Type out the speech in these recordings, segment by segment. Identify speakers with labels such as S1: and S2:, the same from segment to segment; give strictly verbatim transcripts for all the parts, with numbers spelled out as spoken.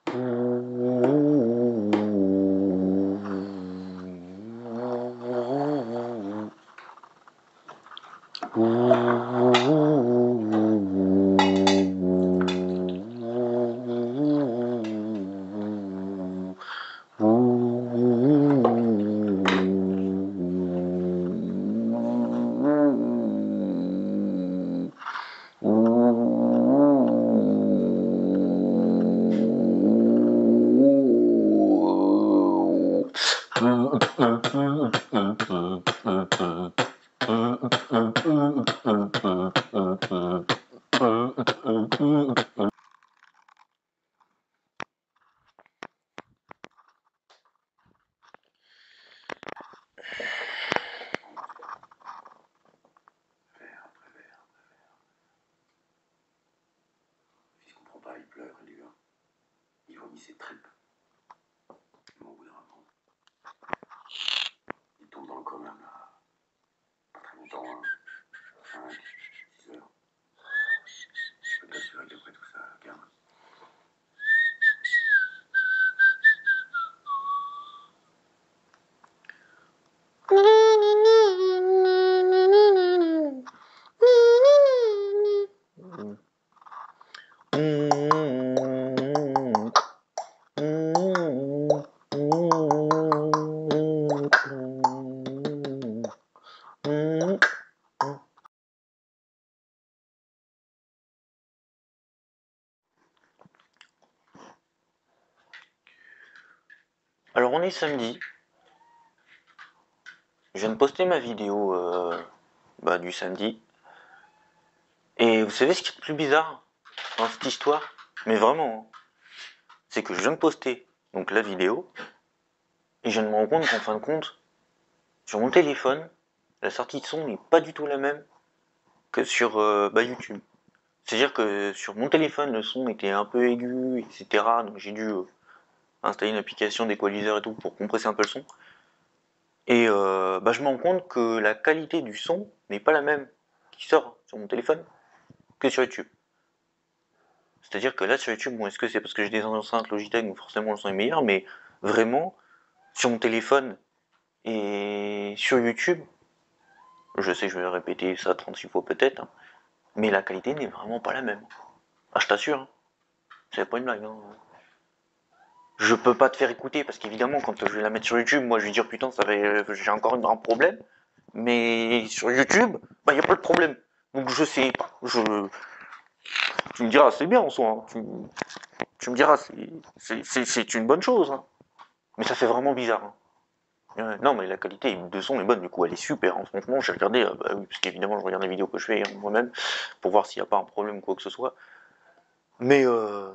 S1: Pas, il pleure, il hurle, il vomit ses tripes. Mais au bout d'un moment, il tombe dans le coma, là. Pas très longtemps, hein. cinq, six heures. Je peux t'assurer qu'après tout ça, le gamin.
S2: Alors on est samedi, je viens de poster ma vidéo euh, bah, du samedi, et vous savez ce qui est le plus bizarre dans cette histoire, mais vraiment, hein, c'est que je viens de poster donc la vidéo, et je viens de me rendre compte qu'en fin de compte, sur mon téléphone, la sortie de son n'est pas du tout la même que sur euh, bah, YouTube. C'est-à-dire que sur mon téléphone, le son était un peu aigu, et cetera, donc j'ai dû euh, installer une application d'équaliseur et tout pour compresser un peu le son. Et euh, bah, je me rends compte que la qualité du son n'est pas la même qui sort sur mon téléphone que sur YouTube. C'est-à-dire que là sur YouTube, bon, est-ce que c'est parce que j'ai des enceintes Logitech, donc forcément le son est meilleur, mais vraiment, sur mon téléphone et sur YouTube, je sais que je vais répéter ça trente-six fois peut-être, hein, mais la qualité n'est vraiment pas la même. Ah, je t'assure, hein, c'est pas une blague. Hein. Je peux pas te faire écouter, parce qu'évidemment, quand je vais la mettre sur YouTube, moi je vais dire putain, ça va, j'ai encore un problème. Mais sur YouTube, bah, y a pas de problème. Donc je sais pas. Je... Tu me diras, c'est bien en soi. Hein. Tu... tu me diras, c'est une bonne chose. Hein. Mais ça fait vraiment bizarre. Hein. Euh, non, mais la qualité de son est bonne, du coup, elle est super. Hein. Franchement, j'ai regardé, euh, bah, oui, parce qu'évidemment, je regarde les vidéos que je fais hein, moi-même pour voir s'il n'y a pas un problème ou quoi que ce soit. Mais euh...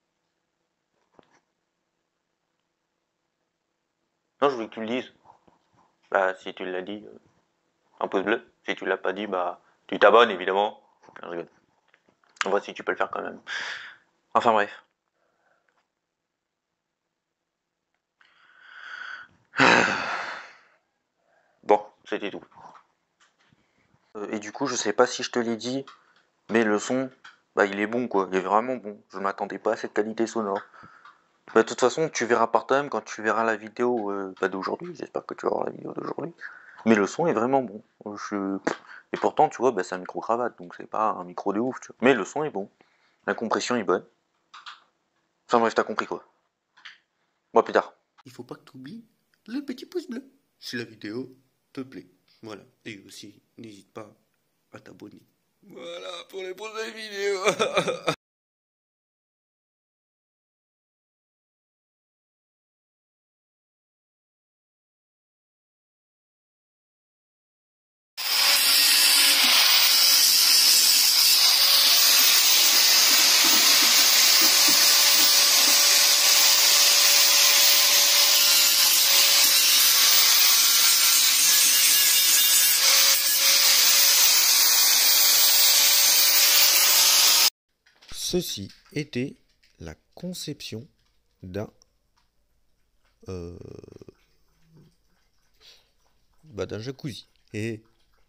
S2: non, je voulais que tu le dises. Bah, si tu l'as dit, euh, un pouce bleu. Si tu l'as pas dit, bah, tu t'abonnes évidemment. Je rigole. On voit si tu peux le faire quand même. Enfin bref. Bon, c'était tout. Euh, et du coup, je sais pas si je te l'ai dit, mais le son, bah il est bon quoi, il est vraiment bon. Je m'attendais pas à cette qualité sonore. Bah, de toute façon, tu verras par toi-même quand tu verras la vidéo euh, bah, d'aujourd'hui. J'espère que tu vas voir la vidéo d'aujourd'hui. Mais le son est vraiment bon. Je... Et pourtant, tu vois, bah, c'est un micro-cravate, donc c'est pas un micro de ouf, tu vois. Mais le son est bon. La compression est bonne. Enfin bref, t'as compris quoi. Moi, plus tard.
S3: Il faut pas que tu oublies le petit pouce bleu si la vidéo te plaît. Voilà. Et aussi, n'hésite pas à t'abonner. Voilà pour les prochaines vidéos. Ceci était la conception d'un euh, bah d'un jacuzzi. Et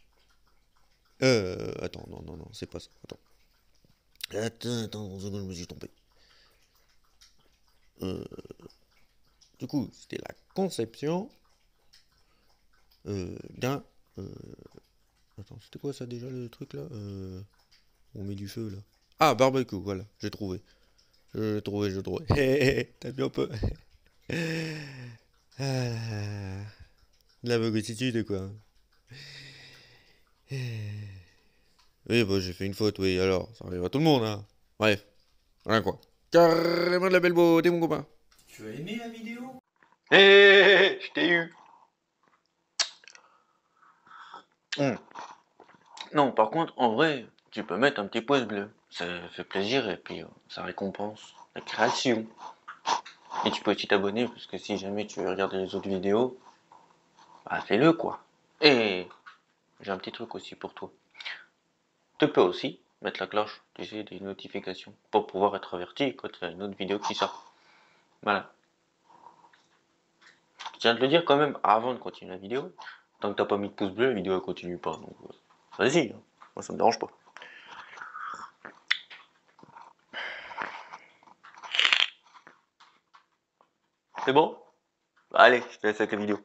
S3: euh, attends, non, non, non, c'est pas ça. Attends. Attends, attends, je me suis trompé. euh, du coup, c'était la conception euh, d'un... Euh, attends, c'était quoi ça déjà le truc là euh, on met du feu là. Ah, barbecue, voilà, j'ai trouvé. J'ai trouvé, j'ai trouvé. T'as vu un peu ah, de la bogossitude quoi. Oui, bah j'ai fait une faute, oui, alors, ça arrive à tout le monde, hein. Bref, voilà quoi. Carrément de la belle beauté, mon copain.
S4: Tu as aimé la vidéo?
S2: Hé, je t'ai eu. Mmh. Non, par contre, en vrai, tu peux mettre un petit pouce bleu. Ça fait plaisir et puis euh, ça récompense la création. Et tu peux aussi t'abonner parce que si jamais tu veux regarder les autres vidéos, bah fais-le quoi. Et j'ai un petit truc aussi pour toi. Tu peux aussi mettre la cloche, tu sais, des notifications pour pouvoir être averti quand il y a une autre vidéo qui sort. Voilà. Je tiens à te le dire quand même avant de continuer la vidéo. Tant que t'as pas mis de pouce bleu, la vidéo elle continue pas. Donc euh, vas-y, hein. Moi ça me dérange pas. C'est bon? Allez, je te laisse avec la vidéo.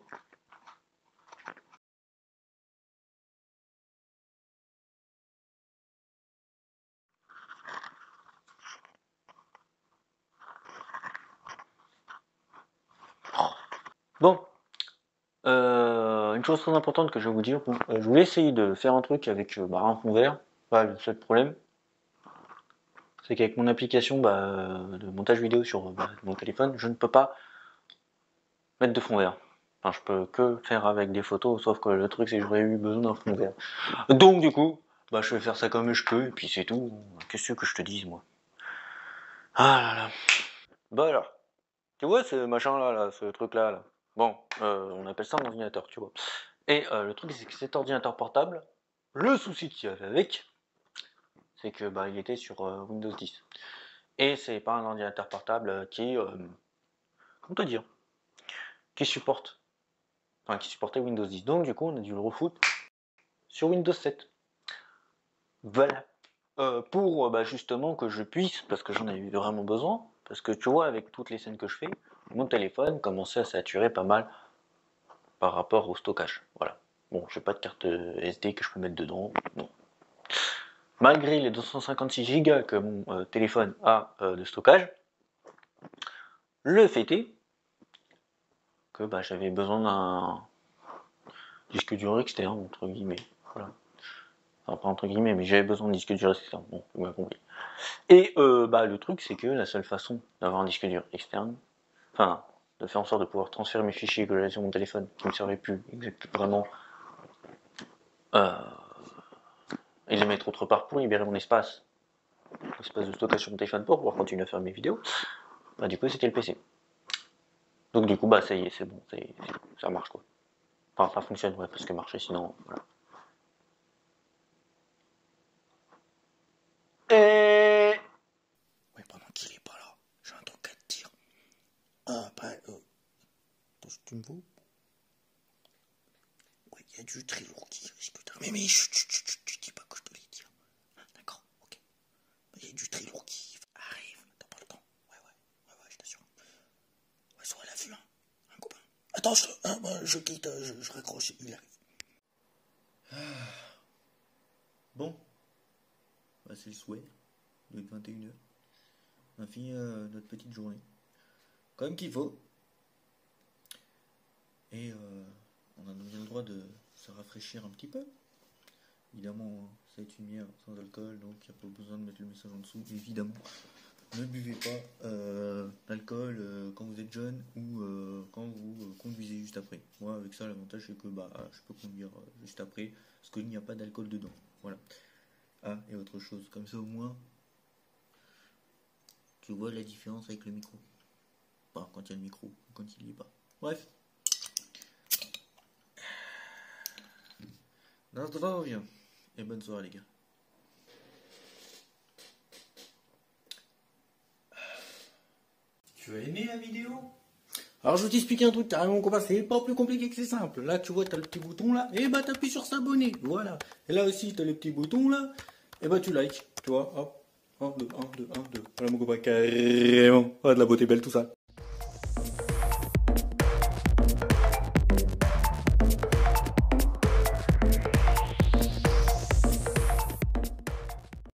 S2: Bon, euh, une chose très importante que je vais vous dire, bon, euh, je voulais essayer de faire un truc avec euh, bah, un fond vert. Bah, le seul problème, c'est qu'avec mon application bah, euh, de montage vidéo sur bah, mon téléphone, je ne peux pas mettre de fond vert. Enfin, je peux que faire avec des photos, sauf que le truc c'est que j'aurais eu besoin d'un fond vert. Donc du coup, bah, je vais faire ça comme je peux, et puis c'est tout. Qu'est-ce que je te dise, moi? Ah là là. Bah alors, tu vois ce machin là, là ce truc là, là. Bon, euh, on appelle ça un ordinateur, tu vois. Et euh, le truc c'est que cet ordinateur portable, le souci qu'il y avait avec, c'est que bah il était sur euh, Windows dix. Et c'est pas un ordinateur portable euh, qui, euh, comment te dire, qui supporte, enfin qui supportait Windows dix. Donc du coup on a dû le refoutre sur Windows sept. Voilà. Euh, pour euh, bah, justement que je puisse, parce que j'en ai eu vraiment besoin, parce que tu vois avec toutes les scènes que je fais, mon téléphone commençait à saturer pas mal par rapport au stockage. Voilà. Bon, j'ai pas de carte S D que je peux mettre dedans, non. Malgré les deux cent cinquante-six gigas que mon euh, téléphone a euh, de stockage, le fait est que bah, j'avais besoin d'un disque dur externe, entre guillemets. Voilà. Enfin, pas entre guillemets, mais j'avais besoin d'un disque dur externe. Bon, vous m'avez compris. Et euh, bah, le truc, c'est que la seule façon d'avoir un disque dur externe, enfin, de faire en sorte de pouvoir transférer mes fichiers que j'avais sur mon téléphone, qui ne me servaient plus vraiment, euh, et les mettre autre part pour libérer mon espace, l'espace de stockage sur mon téléphone pour pouvoir continuer à faire mes vidéos, bah du coup c'était le P C. Donc du coup bah ça y est, c'est bon, c'est, ça marche quoi. Enfin ça fonctionne, ouais, parce que marcher sinon, voilà. Et...
S4: Ouais, pendant qu'il est pas là, j'ai un truc à te dire. Ah, bah, euh, qu'est-ce que tu me veux? Ouais, il y a du très lourd qui risque de... Mais, mais, chut, chut, chut, chut, tu dis pas que je te l'ai dit. Hein, d'accord, ok. Il y a du très lourd qui arrive, t'as pas le temps. Ouais, ouais, ouais, ouais, je t'assure. Ouais, soit la vue, hein, un copain. Attends, je, hein, bah, je quitte, je, je raccroche, il arrive. Ah. Bon, bah, c'est le souhait. Il doit être vingt et une heures. On a fini euh, notre petite journée. Comme qu'il faut. Et euh, on a bien le droit de se rafraîchir un petit peu. Évidemment, c'est une bière sans alcool, donc il n'y a pas besoin de mettre le message en dessous. Évidemment, ne buvez pas euh, d'alcool euh, quand vous êtes jeune ou euh, quand vous euh, conduisez juste après. Moi, avec ça, l'avantage c'est que bah, je peux conduire euh, juste après parce qu'il n'y a pas d'alcool dedans. Voilà. Ah, et autre chose, comme ça au moins, tu vois la différence avec le micro. Enfin, quand il y a le micro, quand il n'y est pas. Bref. Non, ça va, revient. Et bonne soirée, les gars.
S5: Tu as aimé la vidéo?
S4: Alors je vais t'expliquer un truc carrément compas, c'est pas plus compliqué que c'est simple. Là tu vois t'as le petit bouton là, et bah t'appuies sur s'abonner, voilà. Et là aussi t'as les petits boutons là, et bah tu likes, tu vois, hop, un, deux, un, deux, un, deux. Voilà mon copain, carrément, oh, de la beauté belle tout ça.